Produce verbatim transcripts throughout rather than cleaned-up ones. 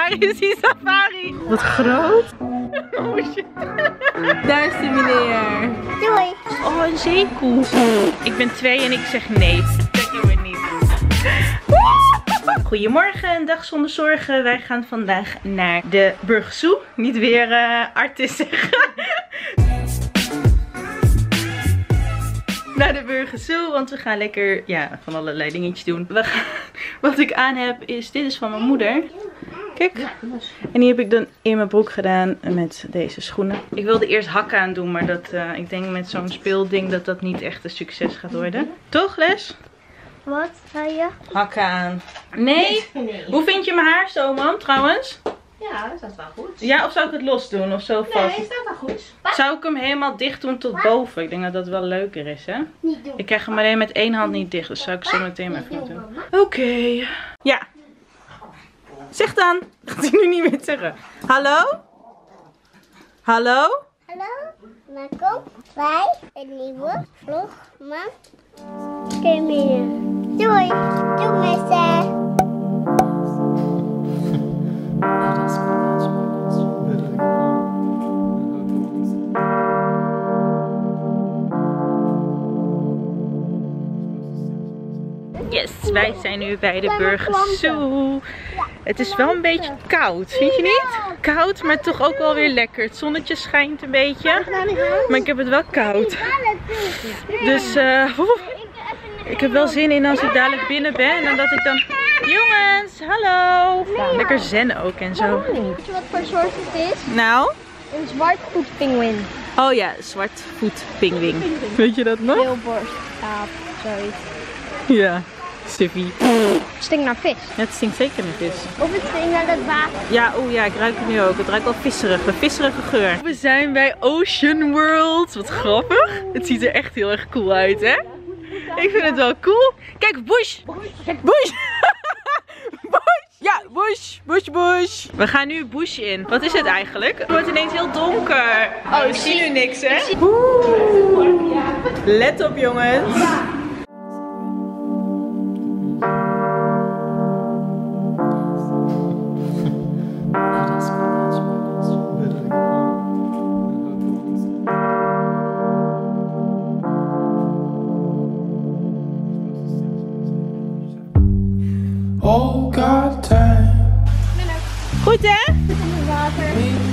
Daar is die safari. Wat groot. Oh shit. Daar is die meneer. Doei. Oh, een zeekoe. Ik ben twee en ik zeg nee. Dat doen we niet. Goedemorgen, een dag zonder zorgen. Wij gaan vandaag naar de Burger Zoo. Niet weer uh, artis zeggen. Naar de Burger Zoo, want we gaan lekker ja, van allerlei dingetjes doen. We gaan, wat ik aan heb is, dit is van mijn moeder. Kijk. En die heb ik dan in mijn broek gedaan met deze schoenen. Ik wilde eerst hakken aan doen, maar dat, uh, ik denk met zo'n speelding dat dat niet echt een succes gaat worden. Toch, Les? Wat zei je? Hakken aan. Nee? Nee. Hoe vind je mijn haar zo, mam, trouwens? Ja, dat staat wel goed. Ja, of zou ik het los doen? Of zo vast? Nee, staat wel goed. Zou ik hem helemaal dicht doen tot boven? Ik denk dat dat wel leuker is, hè? Niet doen. Ik krijg hem alleen met één hand niet dicht, dus zou ik zo meteen maar even doen. Oké. Okay. Ja. Zeg dan. Dat gaat hij nu niet meer zeggen. Hallo? Hallo? Hallo? Welkom bij een nieuwe vlog van Camille. Doei. Doei mensen. Yes, wij zijn nu bij de Burger Zoo. Het is wel een beetje koud, vind je niet? Koud, maar toch ook wel weer lekker. Het zonnetje schijnt een beetje, maar ik heb het wel koud. Dus uh, ik heb wel zin in als ik dadelijk binnen ben en dat ik dan... Jongens, hallo! Lekker zen ook en zo. Weet je wat voor soort het is? Nou? Een zwartvoetpinguïn. Oh ja, zwartvoetpinguïn. Weet je dat nog? Veelborst, aap, zoiets. Ja, Stiffy. Stinkt naar vis. Ja, het stinkt zeker naar vis. Of het stinkt naar het water. Ja, oeh ja, ik ruik het nu ook. Het ruikt wel visserig, een visserige geur. We zijn bij Ocean World. Wat grappig. Het ziet er echt heel erg cool uit, hè? Ik vind het wel cool. Kijk, bush! Bush! Bush! Ja, bush! Bush, bush! We gaan nu bush in. Wat is het eigenlijk? Het wordt ineens heel donker. Oh, ik zie nu niks, hè? Oeh. Let op, jongens. Oh God, time. Goed, hè? Water.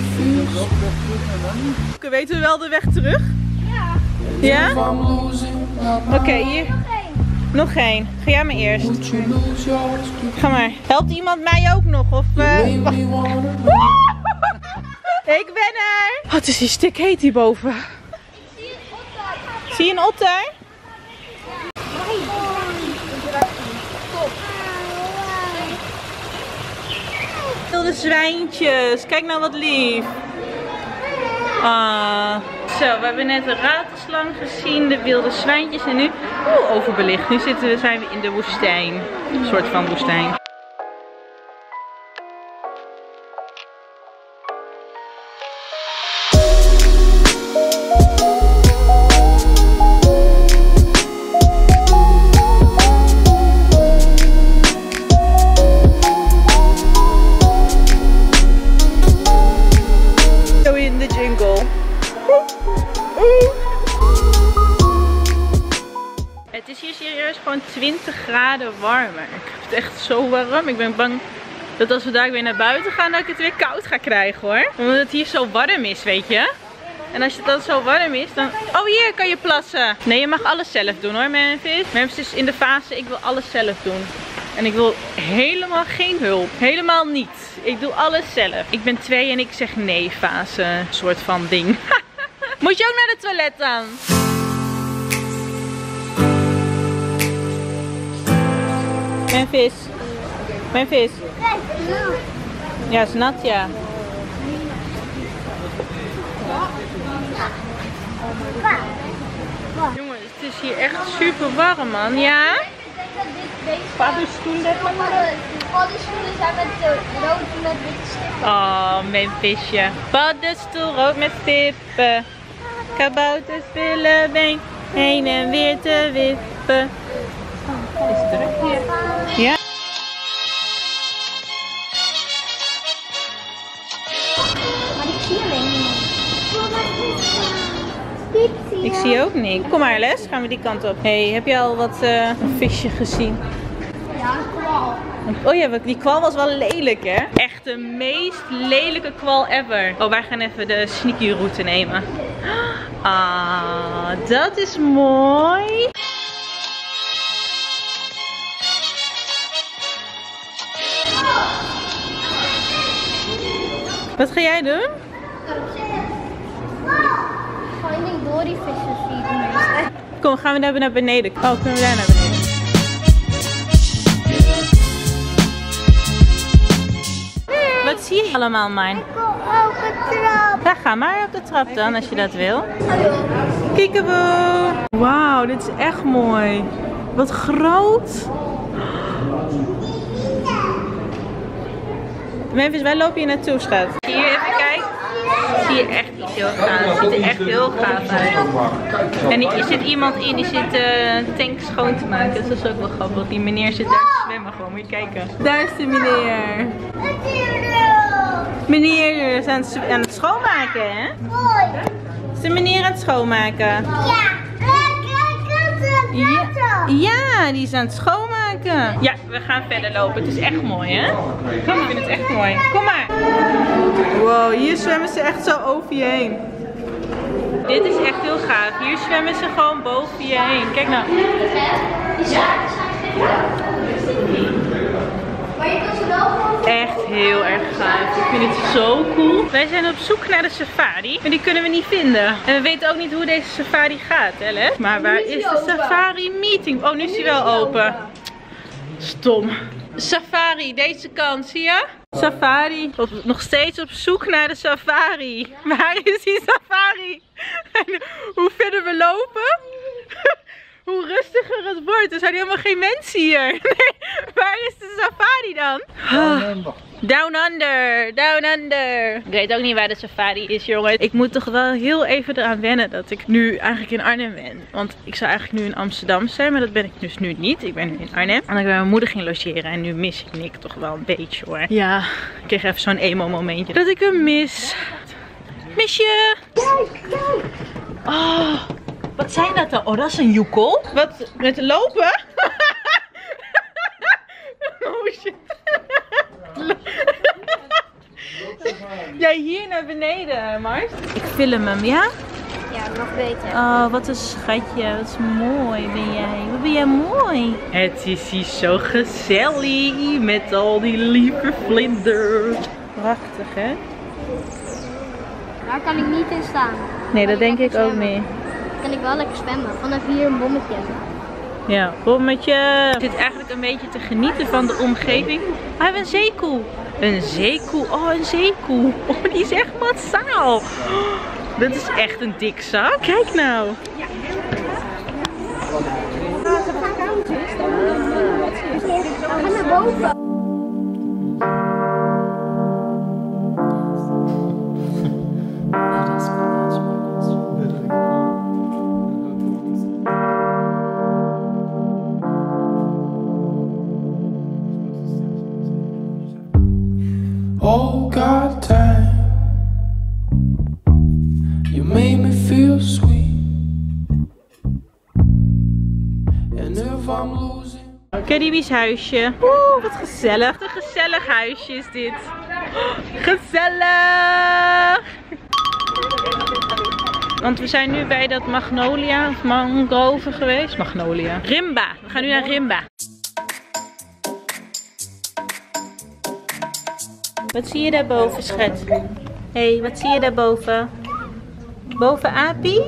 Weten we wel de weg terug? Ja. Ja? I'm losing my Oké, hier. Nog één. Ga jij maar eerst. Would you lose yours too? Ga maar. Helpt iemand mij ook nog? Of, uh... Made me wanna Ik ben er! Oh, het is hier stik heet hierboven. Zie je een otter? Wilde zwijntjes. Kijk nou wat lief. Ah. Zo, we hebben net de ratelslang gezien, de wilde zwijntjes en nu oeh, overbelicht. Nu zitten we, zijn we in de woestijn. Een soort van woestijn. Het is hier serieus gewoon twintig graden warmer. Ik heb het echt zo warm. Ik ben bang dat als we daar weer naar buiten gaan, dat ik het weer koud ga krijgen hoor. Omdat het hier zo warm is, weet je. En als het dan zo warm is, dan... Oh, hier kan je plassen. Nee, je mag alles zelf doen hoor, Memphis. Memphis is in de fase, ik wil alles zelf doen. En ik wil helemaal geen hulp. Helemaal niet. Ik doe alles zelf. Ik ben twee en ik zeg nee fase. Soort van ding. Moet je ook naar de toilet dan? Memphis. Memphis. Ja, is nat, ja. Jongens, het is hier echt super warm, man. Ja? Paddenstoelen. Paddenstoelen zijn met de rood met witte stippen. Oh, Memphisje. Paddenstoel rood met stippen. Kabouters willen been heen en weer te wippen. Oh, is het druk hier? Ja? Ik zie ook niet. Kom maar Les, gaan we die kant op. Hey, heb je al wat uh, een visje gezien? Ja, een kwal. Oh ja, die kwal was wel lelijk hè? Echt de meest lelijke kwal ever. Oh, wij gaan even de sneaky route nemen. Ah, dat is mooi. Wat ga jij doen? Finding Dory visjes zie ik meestal. Kom, gaan we daar naar beneden. Oh, kunnen we daar naar beneden? Wat zie je allemaal, Mijn? Ik wil ook een trap. Ja, ga maar op de trap dan, als je dat wil. Kiekeboe! Wauw, dit is echt mooi. Wat groot. Memphis, wij lopen hier naartoe, schat. Hier even kijken. Zie je echt iets heel gaaf. Het ziet er echt heel gaaf uit. En er zit iemand in die zit de uh, tank schoon te maken. Dus dat is ook wel grappig. Die meneer zit daar te zwemmen gewoon. Moet je kijken. Daar is de meneer. Meneer is aan het, aan het schoonmaken, hè? Is de meneer aan het schoonmaken? Ja. Ja, ja, die is aan het schoonmaken. Ja, we gaan verder lopen. Het is echt mooi, hè? Ik vind het echt mooi. Kom maar. Wow, hier zwemmen ze echt zo over je heen. Dit is echt heel gaaf. Hier zwemmen ze gewoon boven je heen. Kijk nou. Echt heel erg gaaf. Ik vind het zo cool. Wij zijn op zoek naar de safari, maar die kunnen we niet vinden. En we weten ook niet hoe deze safari gaat, hè Les? Maar waar is de safari meeting? Oh, nu is hij wel open. Stom. Safari, deze kant, zie je? Safari. Op, nog steeds op zoek naar de safari. Waar is die safari? En hoe verder we lopen, hoe rustiger het wordt. Er zijn helemaal geen mensen hier. Nee, waar is de safari dan? Oh. Down under, down under. Ik weet ook niet waar de safari is, jongens. Ik moet toch wel heel even eraan wennen dat ik nu eigenlijk in Arnhem ben. Want ik zou eigenlijk nu in Amsterdam zijn, maar dat ben ik dus nu niet. Ik ben nu in Arnhem. En ik ben mijn moeder ging logeren en nu mis ik Nick toch wel een beetje, hoor. Ja, ik kreeg even zo'n emo momentje dat ik hem mis. Mis je? Kijk, kijk. Oh, wat zijn dat dan? Oh, dat is een joekel. Wat? Met lopen? Oh shit. Ja, hier naar beneden, Mars. Ik film hem, ja? Ja, nog beter. Oh, wat een schatje. Wat mooi ben jij. Wat ben jij mooi. Het is hier zo gezellig met al die lieve vlinders. Prachtig, hè? Daar kan ik niet in staan. Nee, dat denk ik ook zwemmen. niet. Kan ik wel lekker zwemmen. Vanaf hier een bommetje. Ja, bommetje. Ik zit eigenlijk een beetje te genieten van de omgeving. We hebben een zeekoe. Een zeekoe. Oh, een zeekoe. Oh, die is echt massaal. Oh, dat is echt een dik zak. Kijk nou. We gaan naar boven. All got time. You made me feel sweet. And if I'm losing. Caribisch huisje. Oeh, wat gezellig. Wat een gezellig huisje is dit. Gezellig! Want we zijn nu bij dat Magnolia of Mangrove geweest. Magnolia. Rimba. We gaan nu naar Rimba. Wat zie je daarboven, schat? Hé, hey, wat zie je daarboven? Boven Apie?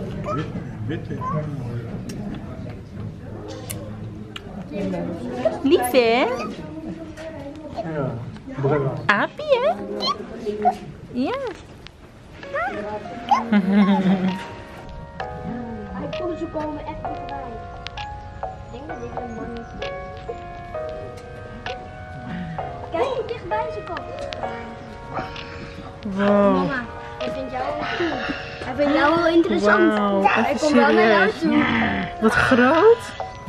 Lief, hè? Ja, brilla. Apie, hè? Ja. Ze komen echt dichterbij. Ik denk dat dit een man is. Kijk hoe dichtbij ze komt. Wow. Mama, hij vindt jou wel cool. Hij vindt jou wel interessant. Wow, Ja, hij even komt wel naar jou serieus. toe. Wat groot.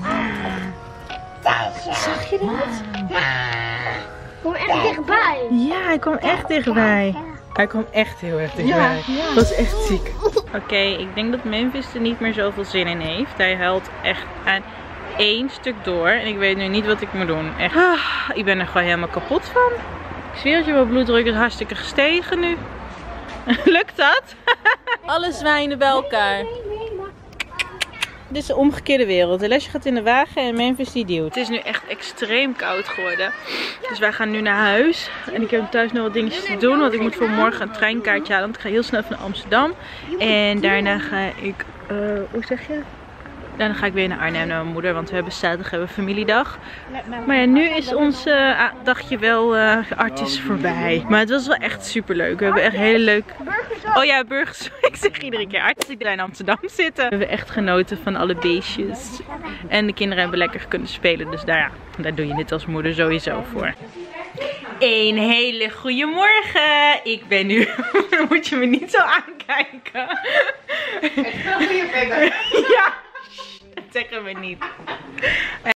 Zag je dat? Kom echt dichtbij. Ja, hij kwam echt dichtbij. Hij kwam echt heel erg dichtbij. Ja, ja. Dat was echt ziek. Oké, okay, ik denk dat Memphis er niet meer zoveel zin in heeft. Hij huilt echt aan één stuk door. En ik weet nu niet wat ik moet doen. Echt. Ah, ik ben er gewoon helemaal kapot van. Ik zweer het je, mijn bloeddruk is hartstikke gestegen nu. Lukt dat? Alle zwijnen bij elkaar. Dit is de omgekeerde wereld. De lesje gaat in de wagen en Memphis die duwt. Het is nu echt extreem koud geworden. Dus wij gaan nu naar huis. En ik heb thuis nog wat dingetjes te doen. Want ik moet voor morgen een treinkaartje halen. Want ik ga heel snel even naar Amsterdam. En daarna ga ik... Uh, hoe zeg je? Daarna ga ik weer naar Arnhem naar mijn moeder. Want we hebben zaterdag hebben we familiedag. Maar ja, nu is ons uh, dagje wel uh, artis voorbij. Maar het was wel echt super leuk. We hebben echt hele leuke... Oh ja, burgers. Ik zeg iedere keer artis die in Amsterdam zitten. We hebben echt genoten van alle beestjes. En de kinderen hebben lekker kunnen spelen. Dus daar, ja, daar doe je dit als moeder sowieso voor. Een hele goede morgen. Ik ben nu... Moet je me niet zo aankijken. Ja. Dat zeggen we niet.